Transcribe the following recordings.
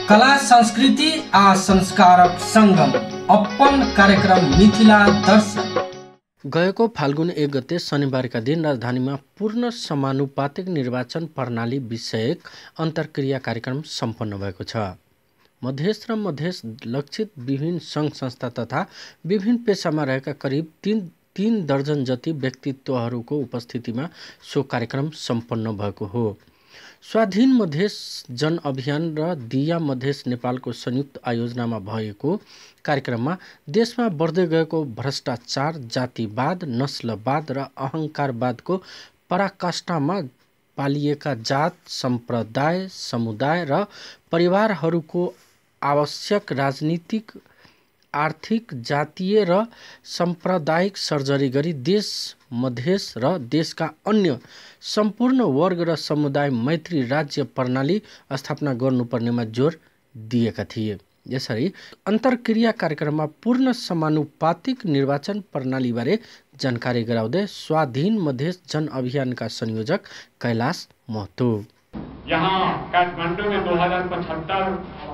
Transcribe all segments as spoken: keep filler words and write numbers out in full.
कला संस्कृति आ संस्कारक संगम अपन कार्यक्रम मिथिला दर्शन। गएको फाल्गुन एक गते शनिबारका दिन राजधानीमा पूर्ण समानुपातिक निर्वाचन प्रणाली विषयक अन्तर्क्रिया कार्यक्रम सम्पन्न भएको छ। मधेस र मधेस लक्षित विभिन्न सङ्घ संस्था तथा विभिन्न पेसामा रहेका करिब तीन तीन दर्जन जति व्यक्तित्वहरूको उपस्थितिमा सो कार्यक्रम सम्पन्न भएको हो। स्वाधीन मधेस जन अभियान र दिया मधेस नेपालको संयुक्त आयोजनामा भएको कार्यक्रममा देशमा बढ्दै गएको भ्रष्टाचार, जातिवाद, नस्लवाद र अहङ्कारवादको पराकाष्ठामा पालिएका जात, सम्प्रदाय, समुदाय र परिवारहरूको आवश्यक राजनीतिक, आर्थिक, जातीय र साम्प्रदायिक सर्जरी गरी देश, मधेस र देशका अन्य सम्पूर्ण वर्ग र समुदाय मैत्री राज्य प्रणाली स्थापना गर्नुपर्नेमा जोड दिएका थिए। यसरी अन्तर्क्रिया कार्यक्रममा पूर्ण समानुपातिक निर्वाचन प्रणालीबारे जानकारी गराउँदै स्वाधीन मधेस जन अभियानका संयोजक कैलाश महतो, यहाँ काठमाडौँ में दो हजार पचहत्तर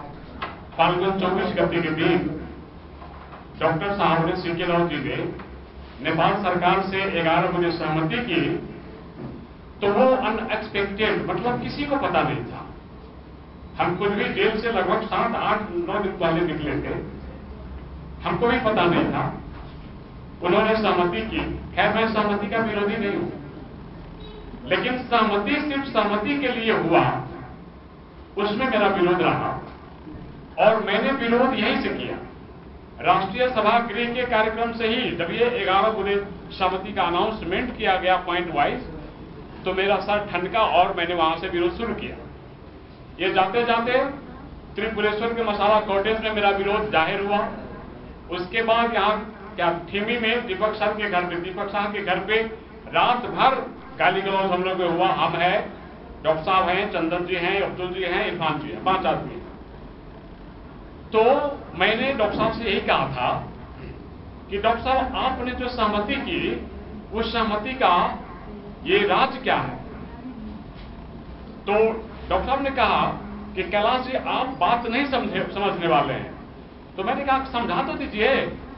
फाल्गुन चौबीस गते के दिन डॉक्टर साहब ने सी के राव जी ने नेपाल सरकार से ग्यारह बजे सहमति की, तो वो अनएक्सपेक्टेड, मतलब किसी को पता नहीं था। हम खुद भी जेल से लगभग सात आठ नौ दिन पहले निकले थे, हमको भी पता नहीं था। उन्होंने सहमति की। खैर, मैं सहमति का विरोधी नहीं हूं, लेकिन सहमति सिर्फ सहमति के लिए हुआ, उसमें मेरा विरोध रहा और मैंने विरोध यहीं से किया। राष्ट्रीय सभा गृह के कार्यक्रम से ही जब ये ग्यारह बजे सहमति का अनाउंसमेंट किया गया पॉइंट वाइज, तो मेरा सर ठनका और मैंने वहां से विरोध शुरू किया। ये जाते जाते त्रिपुरेश्वर के मसाला कॉटेज में मेरा विरोध जाहिर हुआ। उसके बाद यहाँ क्या थीमी में दीपक साहब के घर पे दीपक साहब के घर पे रात भर गाली गलौज हम लोग को हुआ। हम है, डॉक्टर साहब हैं, चंदन जी हैं, अब्दुल जी हैं, इरफान जी हैं, पांच आदमी। तो मैंने डॉक्टर साहब से यही कहा था कि डॉक्टर साहब, आपने जो सहमति की, उस सहमति का ये राज क्या है? तो डॉक्टर साहब ने कहा कि कैलाश जी, आप बात नहीं समझे समझने वाले हैं। तो मैंने कहा समझा तो दीजिए।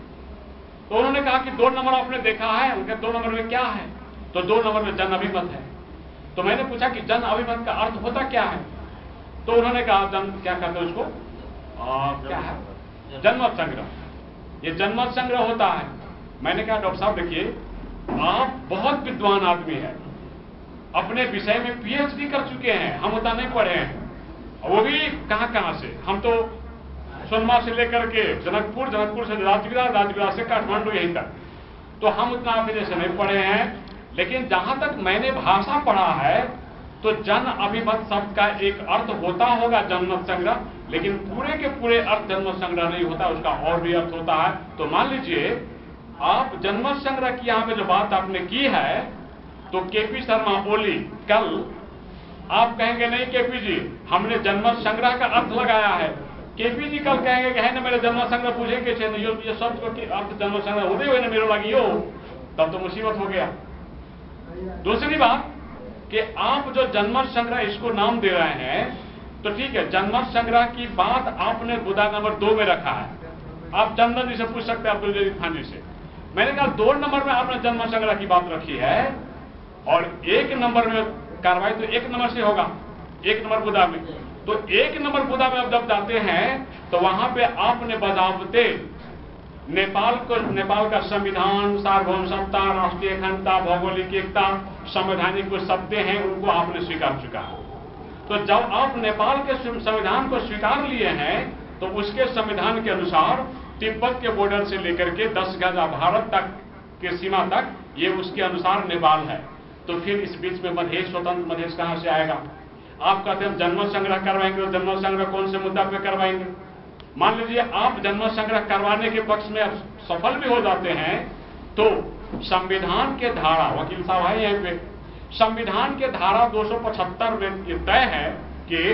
तो उन्होंने कहा कि दो नंबर आपने देखा है। उनके दो नंबर में क्या है? तो दो नंबर में जन अभिमत है। तो मैंने पूछा कि जन अभिमत का अर्थ होता क्या है? तो उन्होंने कहा जन क्या कहते हैं उसको, आ, क्या है, जनमत संग्रह। ये जनमत संग्रह होता है। मैंने कहा डॉक्टर साहब देखिए, आप बहुत विद्वान आदमी हैं, अपने विषय में पीएचडी कर चुके हैं, हम उतना नहीं पढ़े हैं, वो भी कहां कहां से। हम तो सोनमा से लेकर के जनकपुर, जनकपुर से राजगिरा, राजगिरा से काठमांडू, यहीं तक। तो हम उतना आपके जैसे नहीं पढ़े हैं, लेकिन जहां तक मैंने भाषा पढ़ा है, तो जन अभिमत शब्द का एक अर्थ होता होगा जनमत संग्रह, लेकिन पूरे के पूरे अर्थ जनमत संग्रह नहीं होता, उसका और भी अर्थ होता है। तो मान लीजिए आप जनमत संग्रह की यहाँ पे जो बात आपने की है, तो केपी शर्मा ओली कल आप कहेंगे नहीं केपी जी, हमने जनमत संग्रह का अर्थ लगाया है। केपी जी कल कहेंगे कि है ना मेरे जनमत संग्रह पूछे के छे यो ये शब्द को अर्थ जनमत संग्रह होते हुए ना मेरे लगी हो, तब तो मुसीबत हो गया। दूसरी बात कि आप जो जनमत संग्रह इसको नाम दे रहे हैं, तो ठीक है, जनमत संग्रह की बात आपने बुदा नंबर दो में रखा है। आप चंदन जी से पूछ सकते हैं, अब्दुल जलील खान जी से। मैंने कहा दो नंबर में आपने जनमत संग्रह की बात रखी है और एक नंबर में कार्रवाई तो एक नंबर से होगा, एक नंबर बुदा में। तो एक नंबर बुदा में अब जब जाते हैं, तो वहां पे आपने बजावते नेपाल को, नेपाल का संविधान, सार्वभौम सत्ता, राष्ट्रीय अखंडता, भौगोलिक एकता, संवैधानिक जो शब्द हैं उनको आपने स्वीकार चुका है। तो जब आप नेपाल के संविधान को स्वीकार लिए हैं, तो उसके संविधान के अनुसार तिब्बत के बॉर्डर से लेकर के दस गज भारत तक के सीमा तक ये उसके अनुसार नेपाल है। तो फिर इस बीच में मधेश, स्वतंत्र मधेश कहां से आएगा? आप कहते हैं जनमत संग्रह करवाएंगे, तो जनमत संग्रह कौन से मुद्दा पे करवाएंगे? मान लीजिए आप जनमत संग्रह करवाने के पक्ष में सफल भी हो जाते हैं, तो संविधान के धारा, वकील साहब है यहाँ पे, संविधान के धारा दो सौ पचहत्तर में ये तय है कि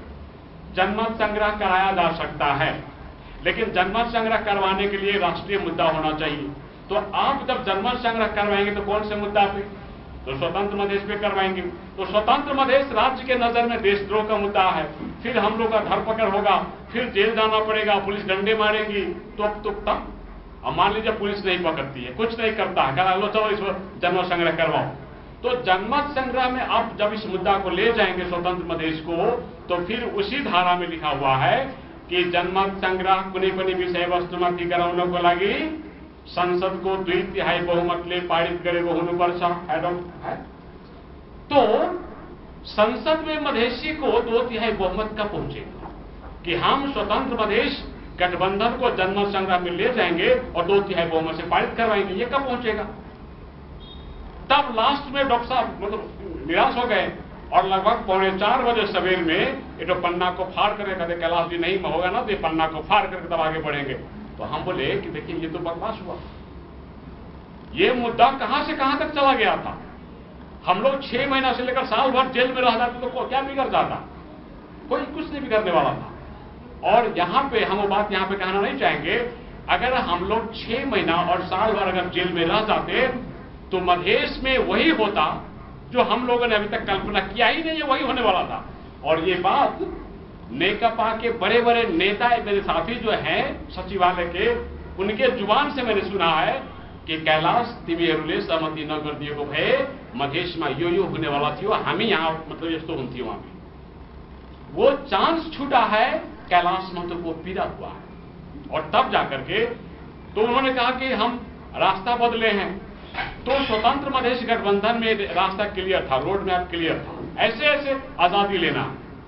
जनमत संग्रह कराया जा सकता है, लेकिन जनमत संग्रह करवाने के लिए राष्ट्रीय मुद्दा होना चाहिए। तो आप जब जनमत संग्रह करवाएंगे तो कौन से मुद्दा पे? तो स्वतंत्र मधेश पे करवाएंगे। तो स्वतंत्र मधेश राज्य के नजर में देशद्रोह का मुद्दा है। फिर हम लोग का धरपकड़ होगा, फिर जेल जाना पड़ेगा, पुलिस डंडे मारेगी, तो अब तो तब अब मान लीजिए पुलिस नहीं पकड़ती है, कुछ नहीं करता है, कहा लो चलो इसको जन्म संग्रह करवाओ। तो जनमत संग्रह में आप जब इस मुद्दा को ले जाएंगे स्वतंत्र मधेश को, तो फिर उसी धारा में लिखा हुआ है कि जनमत संग्रह कुनै पनि विषय वस्तुमा ती गराउनको लागि संसदको दुई तिहाई बहुमतले पारित गरेको हुनुपर्छ। है तो संसद में मधेसी को दो तिहाई बहुमत कब पहुंचेगा कि हम स्वतंत्र मधेश गठबंधन को जनमत संग्रह में ले जाएंगे और दो तिहाई बहुमत से पारित करवाएंगे, ये कब पहुंचेगा? तब लास्ट में डॉक्टर साहब मतलब निराश हो गए और लगभग पौने चार बजे सवेर में ये तो पन्ना को फाड़ करके कहते कैलाश जी नहीं होगा ना, तो ये पन्ना को फाड़ करके तब आगे बढ़ेंगे। तो हम बोले कि देखिए ये तो बकवास हुआ, ये मुद्दा कहां से कहां तक चला गया था। हम लोग छह महीना से लेकर साल भर जेल में रह जाते तो क्या बिगड़ जाता? कोई कुछ नहीं बिगड़ने वाला था। और यहां पे हम वो बात यहां पे कहना नहीं चाहेंगे, अगर हम लोग छह महीना और साल भर अगर जेल में रह जाते तो मधेश में वही होता जो हम लोगों ने अभी तक कल्पना किया ही नहीं है, वही होने वाला था। और ये बात नेकपा के बड़े बड़े नेता मेरे साथी जो हैं सचिवालय के, उनके जुबान से मैंने सुना है कि कैलाश तिमीहरूले सहमति नगरिदिएको भए मधेशमा यो यो होने वाला थियो, हामी यहाँ मतलब यस्तो हुन्थ्यो। हामी वो चांस छूटा है, कैलाश महतो को पीड़ा हुआ है। और तब जाकर के तो उन्होंने कहा कि हम रास्ता बदले हैं। तो स्वतंत्र मधेश गठबंधन में रास्ता क्लियर था, रोड मैप क्लियर था, ऐसे ऐसे आजादी लेना।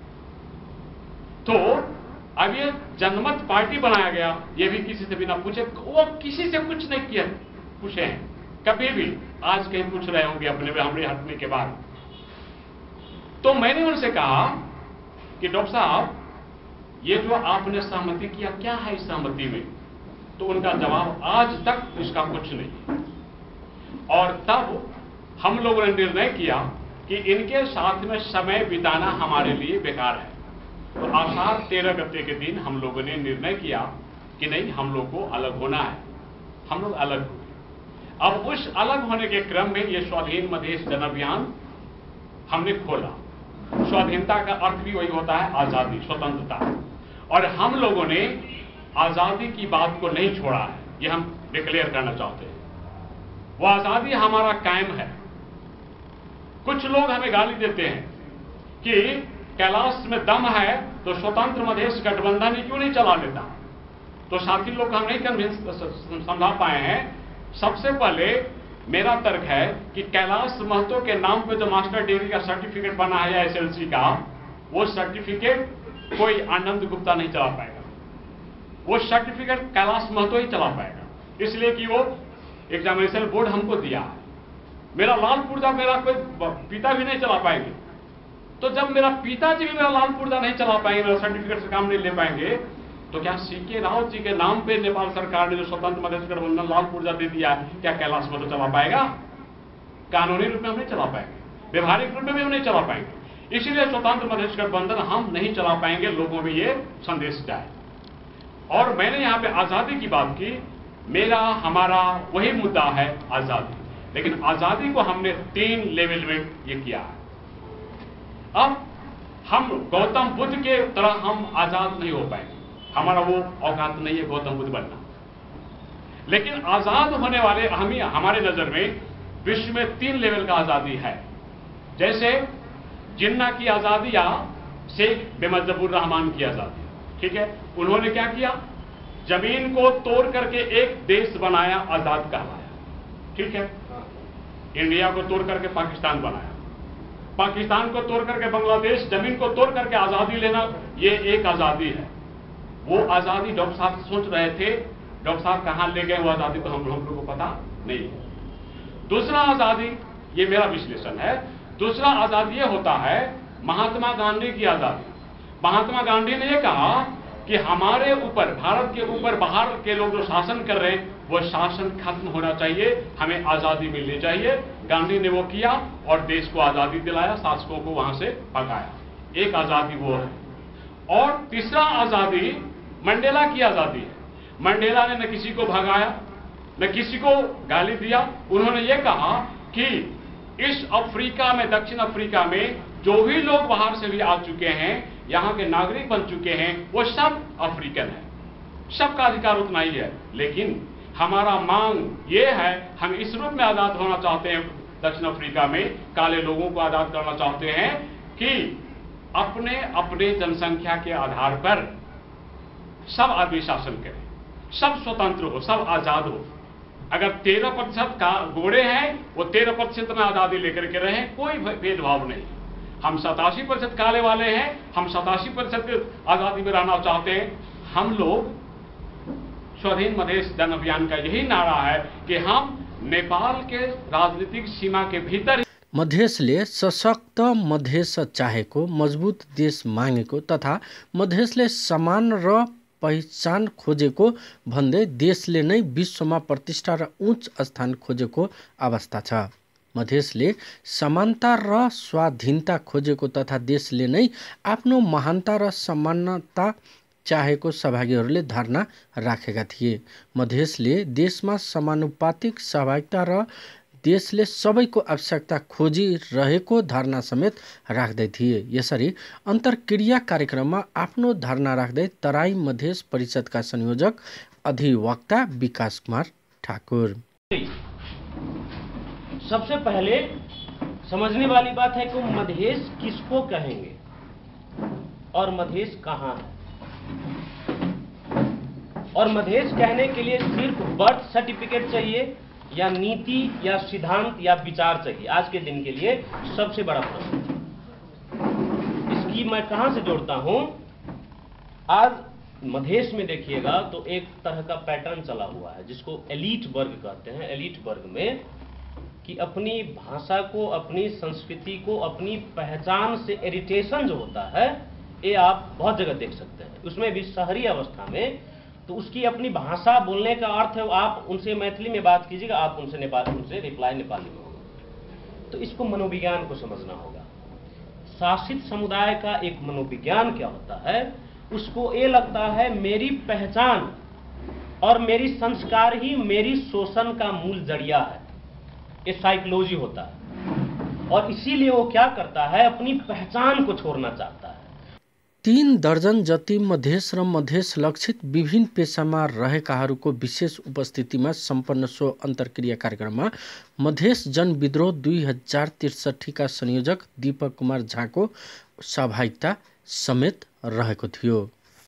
तो अब ये जनमत पार्टी बनाया गया, ये भी किसी से बिना पूछे, वो किसी से कुछ नहीं किया पूछे हैं कभी भी, आज कहीं पूछ रहे होंगे अपने में हमरे हटने के बाद। तो मैंने उनसे कहा कि डॉक्टर साहब ये जो आपने सहमति किया क्या है इस सहमति में? तो उनका जवाब आज तक इसका कुछ नहीं। और तब हम लोगों ने निर्णय किया कि इनके साथ में समय बिताना हमारे लिए बेकार है। तो आषाढ़ तेरह गते के दिन हम लोगों ने निर्णय किया कि नहीं, हम लोग को अलग होना है। हम लोग अलग हुए। अब उस अलग होने के क्रम में ये स्वाधीन मधेश जन अभियान हमने खोला। स्वाधीनता का अर्थ भी वही होता है, आजादी, स्वतंत्रता। और हम लोगों ने आजादी की बात को नहीं छोड़ा है, ये हम डिक्लेयर करना चाहते हैं। वो आजादी हमारा कायम है। कुछ लोग हमें गाली देते हैं कि कैलाश में दम है तो स्वतंत्र मधेश गठबंधन ही क्यों नहीं चला लेता। तो साथी लोग हम नहीं कन्विंस समझा पाए हैं। सबसे पहले मेरा तर्क है कि कैलाश महतो के नाम पे जो मास्टर डिग्री का सर्टिफिकेट बना है या एसएलसी का, वो सर्टिफिकेट कोई आनंद गुप्ता नहीं चला पाएगा। वो सर्टिफिकेट कैलाश महतो ही चला पाएगा, इसलिए कि वो एग्जामिनेशन बोर्ड हमको दिया है। मेरा लाल पुर्जा मेरा कोई पिता भी नहीं चला पाएंगे। तो जब मेरा पिताजी भी मेरा लाल पुर्जा नहीं चला पाएंगे, मेरा सर्टिफिकेट से काम नहीं ले पाएंगे, तो क्या सीके राव जी के नाम पे नेपाल सरकार ने जो स्वतंत्र मधेश गठबंधन लाल पुर्जा दे दिया, क्या कैलाश महतो चला पाएगा? कानूनी रूप में हम नहीं चला पाएंगे, व्यवहारिक रूप में भी हम नहीं चला पाएंगे। इसलिए स्वतंत्र मधेश गठबंधन हम नहीं चला पाएंगे, लोगों में ये संदेश जाए। और मैंने यहाँ पे आजादी की बात की, मेरा हमारा वही मुद्दा है आजादी। लेकिन आजादी को हमने तीन लेवल में ये किया है। अब हम गौतम बुद्ध के तरह हम आजाद नहीं हो पाएंगे, हमारा वो औकात नहीं है गौतम बुद्ध बनना। लेकिन आजाद होने वाले हम ही, हमारे नजर में विश्व में तीन लेवल का आजादी है। जैसे जिन्ना की आजादी या शेख बेमजबुर रहमान की आजादी, ठीक है। उन्होंने क्या किया? जमीन को तोड़ करके एक देश बनाया, आजाद कहलाया, ठीक है। इंडिया को तोड़ करके पाकिस्तान बनाया, पाकिस्तान को तोड़ करके बांग्लादेश, जमीन को तोड़ करके आजादी लेना, ये एक आजादी है। वो आजादी डॉक्टर साहब सोच रहे थे, डॉक्टर साहब कहां ले गए वो आजादी तो हम लोगों को पता नहीं है। दूसरा आजादी, ये मेरा विश्लेषण है, दूसरा आजादी ये होता है महात्मा गांधी की आजादी। महात्मा गांधी ने ये कहा कि हमारे ऊपर, भारत के ऊपर बाहर के लोग जो शासन कर रहे हैं वो शासन खत्म होना चाहिए, हमें आजादी मिलनी चाहिए। गांधी ने वो किया और देश को आजादी दिलाया, शासकों को वहां से भगाया। एक आजादी वो है। और तीसरा आजादी मंडेला की आजादी है। मंडेला ने न किसी को भगाया न किसी को गाली दिया। उन्होंने ये कहा कि इस अफ्रीका में, दक्षिण अफ्रीका में जो भी लोग बाहर से भी आ चुके हैं, यहाँ के नागरिक बन चुके हैं वो सब अफ्रीकन है, सबका अधिकार उतना ही है। लेकिन हमारा मांग ये है, हम इस रूप में आज़ाद होना चाहते हैं, दक्षिण अफ्रीका में काले लोगों को आज़ाद करना चाहते हैं कि अपने अपने जनसंख्या के आधार पर सब आदमी शासन करें, सब स्वतंत्र हो, सब आज़ाद हो। अगर तेरह प्रतिशत का गोरे हैं वो तेरह प्रतिशत में आज़ादी लेकर के रहे, कोई भेदभाव नहीं। हम सतासी प्रतिशत काले वाले हैं, हम सतासी प्रतिशत आज़ादी में रहना चाहते हैं। हम लोग स्वाधीन मधेश जन अभियान का यही नारा है कि हम नेपाल के राजनीतिक सीमा के भीतर मधेसले सशक्त मधेस चाहेको, मजबुत देश मागेको तथा मधेसले समान र पहिचान खोजेको भन्दै देशले नै विश्वमा प्रतिष्ठा र उच्च स्थान खोजेको अवस्था छ। मधेसले समानता र स्वाधीनता खोजेको तथा देशले नै आफ्नो महानता र समानता चाहेको सहभागीहरूले धारणा राखेका थिए। मधेसले देशमा समानुपातिक सहभागिता र देशले सबैको आवश्यकता खोजिरहेको धारणा समेत राख्दै थिए। यसरी अन्तर्क्रिया कार्यक्रममा आफ्नो धारणा राख्दै तराई मधेस परिषदका संयोजक अधिवक्ता विकास कुमार ठाकुर, सबसे पहले समझने वाली बात है कि मधेश किसको कहेंगे और मधेश कहाँ है। और मधेश कहने के लिए सिर्फ बर्थ सर्टिफिकेट चाहिए या नीति या सिद्धांत या विचार चाहिए, आज के दिन के लिए सबसे बड़ा प्रश्न। इसकी मैं कहां से जोड़ता हूं, आज मधेश में देखिएगा तो एक तरह का पैटर्न चला हुआ है जिसको एलीट वर्ग कहते हैं। एलीट वर्ग में कि अपनी भाषा को, अपनी संस्कृति को, अपनी पहचान से इरिटेशन जो होता है, ये आप बहुत जगह देख सकते हैं। उसमें भी शहरी अवस्था में तो उसकी अपनी भाषा बोलने का अर्थ है आप उनसे मैथिली में बात कीजिएगा, आप उनसे नेपाल उनसे रिप्लाई नेपाली में होगा। तो इसको मनोविज्ञान को समझना होगा। शासित समुदाय का एक मनोविज्ञान क्या होता है, उसको ये लगता है मेरी पहचान और मेरी संस्कार ही मेरी शोषण का मूल जरिया है। ये साइकोलॉजी होता है और इसीलिए वो क्या करता है, अपनी पहचान को छोड़ना चाहता है। तीन दर्जन जति मधेस र मधेस लक्षित विभिन्न पेशामा रहेकाहरूको विशेष उपस्थितिमा सम्पन्न सो अन्तर्क्रिया कार्यक्रममा मधेस जनविद्रोह दुई हजार त्रिसठी का संयोजक दीपक कुमार झाको सहभागिता समेत रहेको थियो।